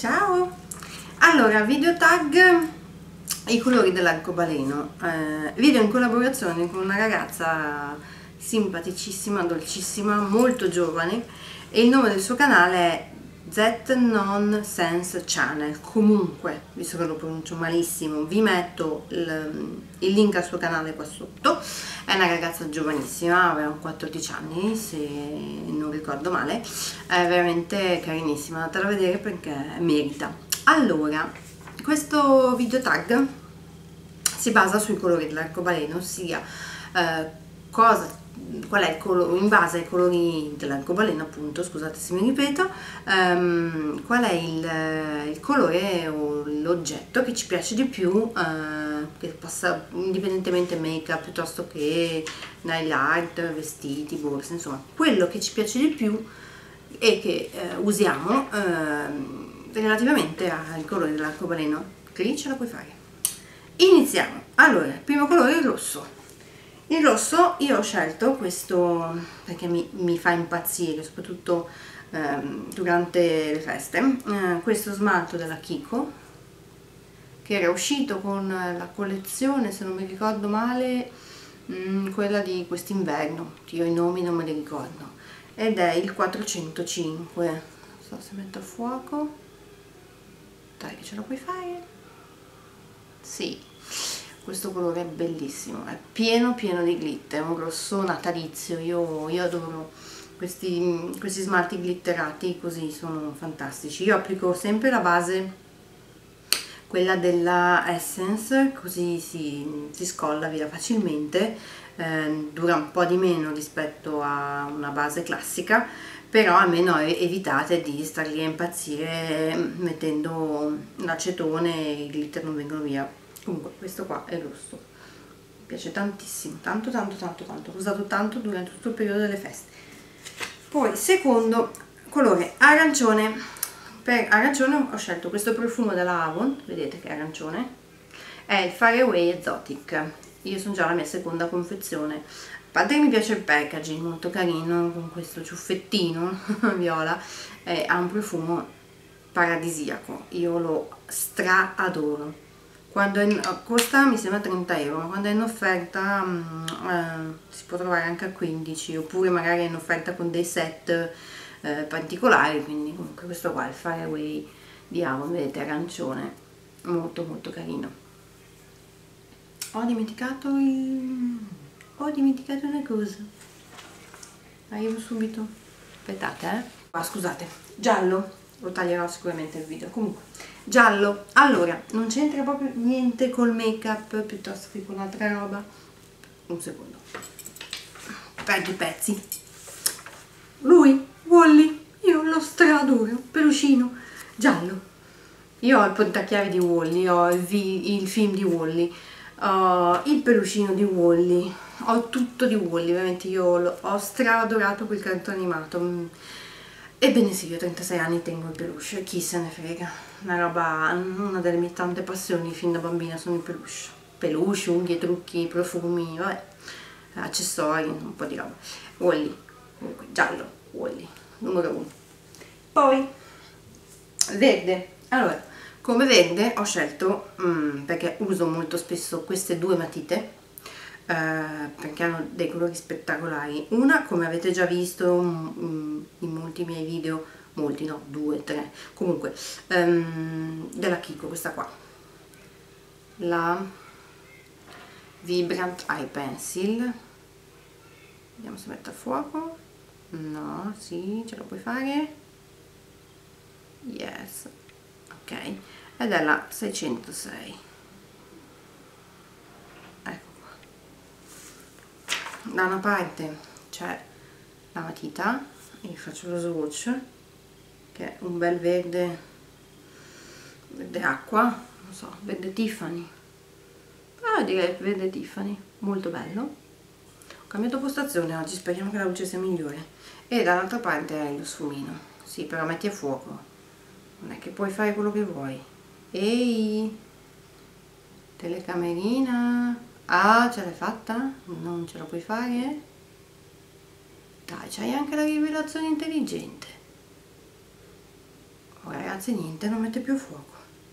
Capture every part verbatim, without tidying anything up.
Ciao! Allora, video tag i colori dell'arcobaleno, eh, video in collaborazione con una ragazza simpaticissima, dolcissima, molto giovane, e il nome del suo canale è Z Nonsense Channel. Comunque, visto che lo pronuncio malissimo, vi metto il, il link al suo canale qua sotto. È una ragazza giovanissima, aveva quattordici anni se non ricordo male, è veramente carinissima, andatela a vedere perché merita. Allora, questo video tag si basa sui colori dell'arcobaleno, ossia eh, cosa, qual è il colore, in base ai colori dell'arcobaleno, appunto, scusate se mi ripeto, ehm, qual è il, il colore o l'oggetto che ci piace di più, eh, che possa, indipendentemente make up piuttosto che nail art, vestiti, borse, insomma, quello che ci piace di più e che eh, usiamo eh, relativamente al colore dell'arcobaleno. Lì ce la puoi fare. Iniziamo. Allora, il primo colore è il rosso. Il rosso io ho scelto questo perché mi, mi fa impazzire, soprattutto ehm, durante le feste, eh, questo smalto della Kiko, che era uscito con la collezione, se non mi ricordo male, mh, quella di quest'inverno, io i nomi non me li ricordo, ed è il quattrocentocinque. Non so se metto a fuoco. Dai che ce la puoi fare? Sì, questo colore è bellissimo, è pieno pieno di glitter, è un rosso natalizio. Io, io adoro questi, questi smalti glitterati, così sono fantastici. Io applico sempre la base, quella della Essence, così si, si scolla via facilmente, eh, dura un po' di meno rispetto a una base classica, però almeno evitate di star lì a impazzire mettendo l'acetone e i glitter non vengono via. Comunque questo qua è il rosso, mi piace tantissimo, tanto tanto tanto tanto, l'ho usato tanto durante tutto il periodo delle feste. Poi secondo colore arancione. Per arancione ho scelto questo profumo della Avon, vedete che è arancione, è il Far Away Exotic. Io sono già alla mia seconda confezione. A parte che mi piace il packaging, molto carino, con questo ciuffettino viola, eh, ha un profumo paradisiaco, io lo stra adoro. Quando è in, costa mi sembra trenta euro, ma quando è in offerta mh, eh, si può trovare anche a quindici, oppure magari è in offerta con dei set eh, particolari. Quindi comunque questo qua è il Far Away di Avon, vedete, arancione, molto molto carino. Ho dimenticato il... ho dimenticato una cosa, arrivo subito, aspettate eh ah, scusate, giallo, lo taglierò sicuramente il video. Comunque giallo, allora non c'entra proprio niente col make up piuttosto che con altra roba. Un secondo, perdo i pezzi. Lui, Wally, io lo stradoro, pelucino giallo. Io ho il portachiavi di Wally, ho il, il film di Wally, ho il pelucino di Wally, ho tutto di Wally, veramente io lo, ho stra-adorato quel cartone animato. Ebbene sì, io ho trentasei anni, tengo il peluche, chi se ne frega, una roba, una delle mie tante passioni fin da bambina sono i peluche, peluche, unghie, trucchi, profumi, vabbè, accessori, un po' di roba. Wally, comunque giallo, Wally, numero uno. Poi verde. Allora, come verde ho scelto, mm, perché uso molto spesso queste due matite, eh, perché hanno dei colori spettacolari. Una, come avete già visto mm, in molti miei video, molti no, due, tre, comunque, um, della Kiko, questa qua, la Vibrant Eye Pencil. Vediamo se metto a fuoco. No, sì, ce la puoi fare. Yes, ok, ed è la seicentosei. Ecco qua. Da una parte c'è la matita, e vi faccio lo swatch, che è un bel verde, verde acqua, non so, verde Tiffany, ah, direi verde Tiffany, molto bello. Ho cambiato postazione oggi, speriamo che la luce sia migliore. E dall'altra parte è lo sfumino, sì, però metti a fuoco, non è che puoi fare quello che vuoi. Ehi, telecamerina, ah, ce l'hai fatta? Non ce la puoi fare? Dai, c'hai anche la rivelazione intelligente. Oh, ragazzi, ragazzi, niente, non mette più a fuoco.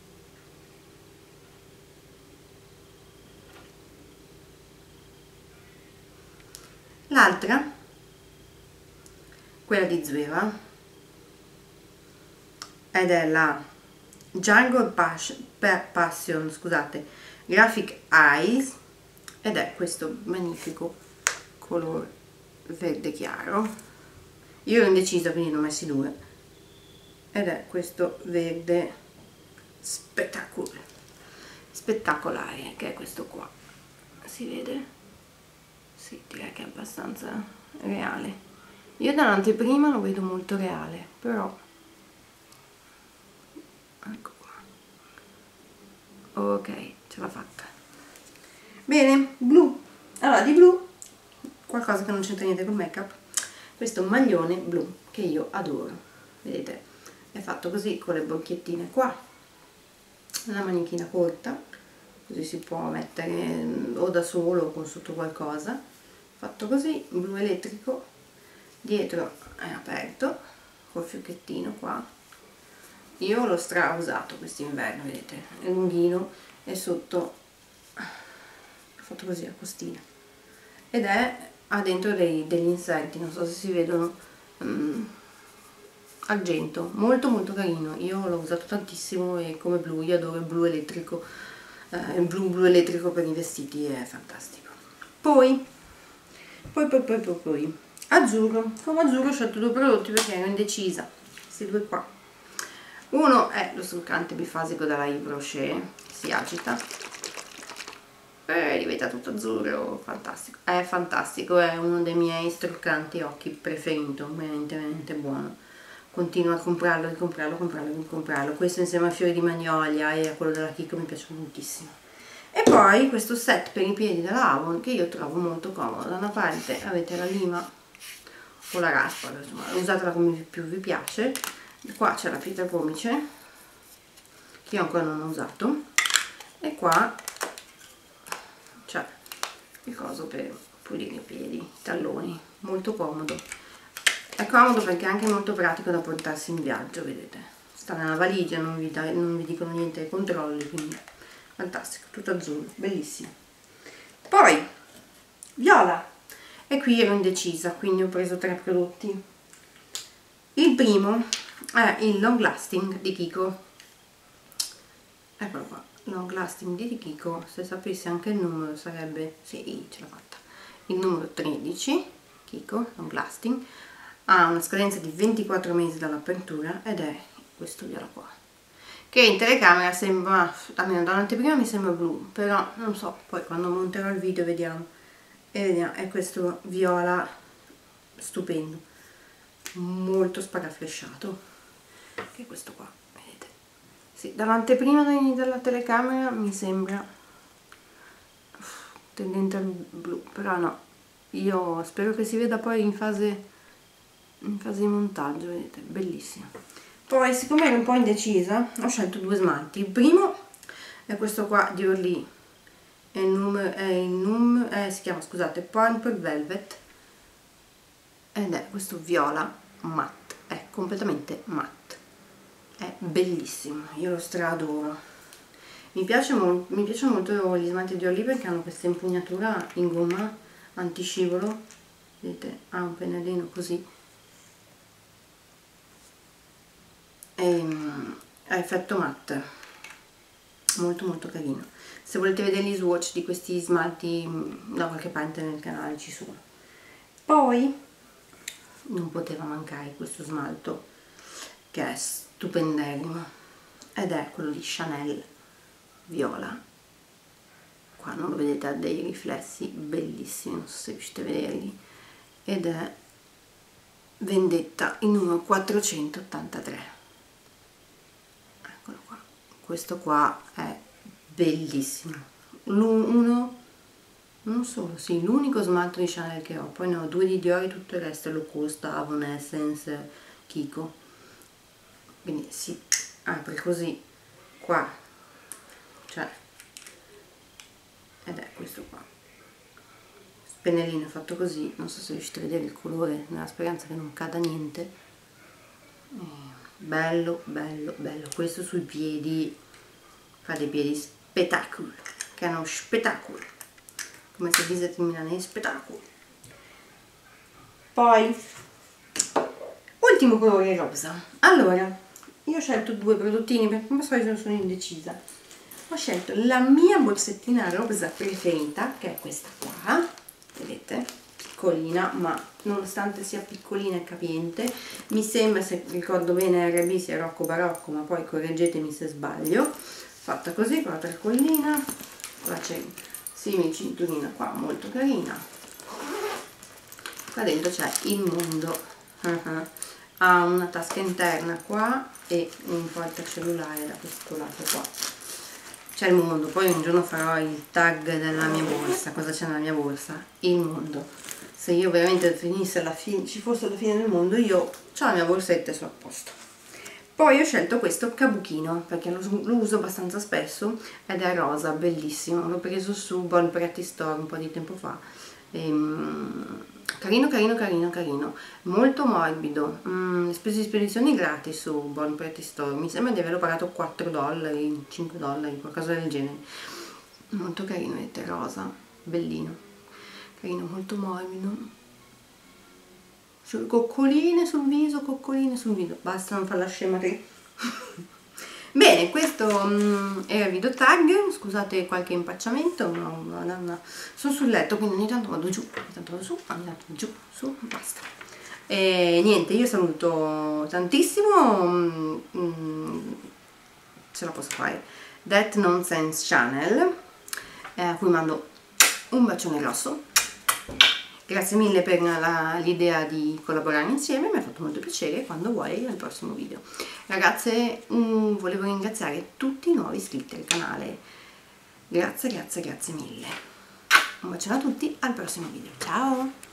L'altra, quella di Zoeva, ed è la Jungle Passion, Passion scusate, Graphic Eyes, ed è questo magnifico colore verde chiaro. Io ero indecisa, quindi ne ho messi due, ed è questo verde spettacolare, spettacolare, che è questo qua. Si vede? Sì, direi che è abbastanza reale. Io dall'anteprima lo vedo molto reale, però ecco qua. Ok, ce l'ha fatta. Bene, blu. Allora, di blu, qualcosa che non c'entra niente col make up. Questo è un maglione blu che io adoro. Vedete, è fatto così con le bocchiettine qua, la manichina corta, così si può mettere o da solo o con sotto qualcosa. Fatto così, blu elettrico, dietro è aperto col fiocchettino qua. Io l'ho stra usato quest'inverno, vedete, è lunghino e sotto fatto così a costina, ed è ha dentro dei, degli inserti, non so se si vedono, um, argento, molto molto carino. Io l'ho usato tantissimo e come blu, io adoro il blu elettrico, eh, il blu blu elettrico per i vestiti è fantastico. Poi Poi, poi, poi, poi, poi, azzurro. Come azzurro ho scelto due prodotti perché ero indecisa. Questi due qua. Uno è lo struccante bifasico dalla Yves Rocher, si agita. E diventa tutto azzurro, fantastico. È fantastico, è uno dei miei struccanti occhi preferito, veramente, veramente buono. Continuo a comprarlo, ricomprarlo, comprarlo, ricomprarlo. Questo insieme a fiori di magnolia e a quello della Kiko mi piace moltissimo. E poi questo set per i piedi della Avon che io trovo molto comodo. Da una parte avete la lima o la raspa, insomma, usatela come più vi piace. Qua c'è la pietra pomice che io ancora non ho usato, e qua c'è il coso per pulire i piedi, i talloni, molto comodo. È comodo perché è anche molto pratico da portarsi in viaggio, vedete, sta nella valigia, non vi, da, non vi dicono niente ai controlli, quindi fantastico, tutto azzurro, bellissimo. Poi viola, e qui ero indecisa, quindi ho preso tre prodotti. Il primo è il Long Lasting di Kiko, eccolo qua, Long Lasting di Kiko. Se sapessi anche il numero sarebbe, sì, ce l'ho fatta, il numero tredici, Kiko Long Lasting. Ha una scadenza di ventiquattro mesi dall'apertura ed è questo viola qua, che in telecamera sembra, almeno dall'anteprima mi sembra blu, però non so, poi quando monterò il video vediamo. E vediamo, è questo viola stupendo, molto sparaflesciato, che è questo qua, vedete? Sì, dall'anteprima dalla telecamera mi sembra tendente al blu, però no, io spero che si veda poi in fase, in fase di montaggio, vedete, bellissimo. Poi, siccome ero un po' indecisa, ho scelto due smalti. Il primo è questo qua di Orly, è il numero, è il numero, eh, si chiama, scusate, Purple Velvet, ed è questo viola matte, è completamente matte, è bellissimo, io lo stradoro. Mi piace mo mi piacciono molto gli smalti di Orly perché hanno questa impugnatura in gomma antiscivolo, vedete, ha un pennellino così, a effetto matte, molto molto carino. Se volete vedere gli swatch di questi smalti da qualche parte nel canale ci sono. Poi non poteva mancare questo smalto che è stupenderrimo ed è quello di Chanel viola. Qua non lo vedete, ha dei riflessi bellissimi, non so se riuscite a vederli, ed è Vendetta, il numero quattrocentottantatré. Eccolo qua, questo qua è bellissimo, uno, non solo, sì, l'unico smalto di Chanel che ho, poi ne ho due di Dior e tutto il resto è low cost, Avon, Essence, Kiko. Quindi si apre così qua, cioè, ed è questo qua, pennellino fatto così, non so se riuscite a vedere il colore, nella speranza che non cada niente. E bello bello bello. Questo sui piedi fa dei piedi spettacolo, che hanno spettacolo, come se dite in milanese, spettacolo. Poi ultimo colore rosa. Allora io ho scelto due prodottini perché come solito sono indecisa. Ho scelto la mia borsettina rosa preferita, che è questa qua, vedete, piccolina, ma nonostante sia piccolina e capiente, mi sembra, se ricordo bene, R B sia Rocco Barocco, ma poi correggetemi se sbaglio. Fatta così, con la tracollina, qua c'è simil cinturina qua, molto carina. Qua dentro c'è il mondo, uh-huh. Ha una tasca interna qua e un portacellulare da questo lato qua. C'è il mondo, poi un giorno farò il tag della mia borsa, cosa c'è nella mia borsa, il mondo. Se io veramente finisse la fine, ci fosse la fine del mondo, io ho la mia borsetta e sono a posto. Poi ho scelto questo kabuchino perché lo, lo uso abbastanza spesso ed è rosa, bellissimo, l'ho preso su Bon Pretty Store un po' di tempo fa. Ehm, carino carino carino carino, molto morbido. Mm, le spese di spedizione gratis su Bon Pretty Store, mi sembra di averlo pagato quattro dollari, cinque dollari, qualcosa del genere. Molto carino, vedete, rosa, bellino, carino, molto morbido. Coccoline sul viso, coccoline sul viso, basta non fare la scema qui. Bene, questo um, era il video tag, scusate qualche impacciamento, no, no, no, no. Sono sul letto quindi ogni tanto vado giù, ogni tanto vado su, ogni tanto vado giù, su, basta. E niente, io saluto tantissimo, um, ce la posso fare, That Nonsense Channel, eh, a cui mando un bacione grosso. Grazie mille per l'idea di collaborare insieme, mi ha fatto molto piacere. Quando vuoi al prossimo video. Ragazze, mh, volevo ringraziare tutti i nuovi iscritti al canale. Grazie, grazie, grazie mille. Un bacione a tutti, al prossimo video. Ciao!